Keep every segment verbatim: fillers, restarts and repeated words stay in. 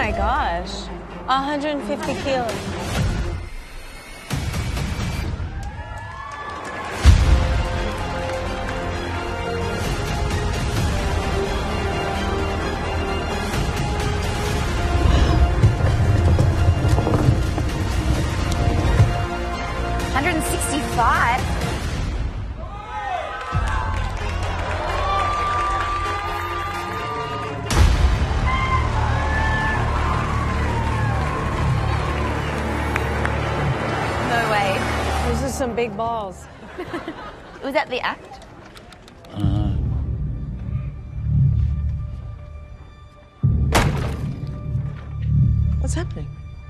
my gosh. one hundred fifty kilos. one hundred sixty-five. No way. Those are some big balls. Was that the act? Uh, What's happening?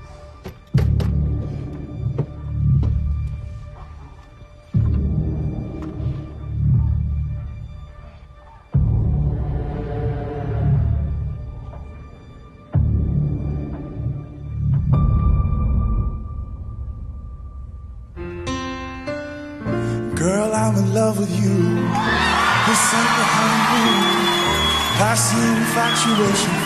Girl, I'm in love with you. This ain't the honeymoon. Past the infatuation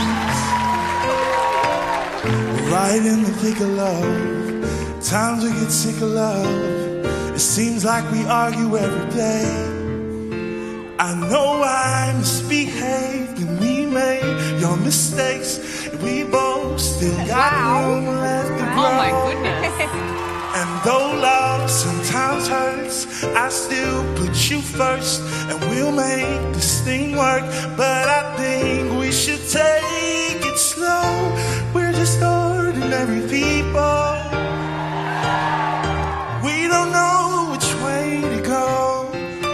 phase. Right in the thick of love. Times we get sick of love. It seems like we argue every day. I know I misbehaved and we made your mistakes. We both still got room left to grow. Oh my goodness. And though love sometimes hurts, I still put you first. And we'll make this thing work. But I think we should take it slow. We're just ordinary people. We don't know which way to go.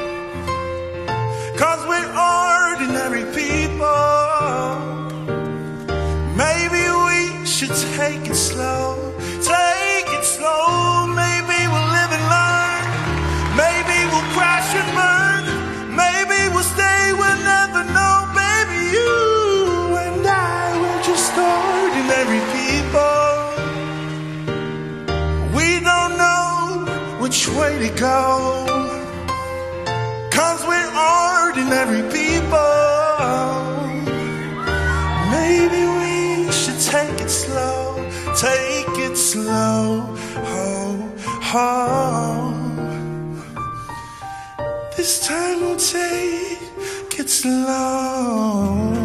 Cause we're ordinary people. Maybe we should take it slow. Take it slow. Maybe we'll live and learn. Maybe we'll crash and burn. Maybe we'll stay, we'll never know. Baby, you and I, we're just ordinary people. We don't know which way to go. Cause we're ordinary people. Maybe we should take it slow. Take it slow, oh, oh. This time we'll take it slow.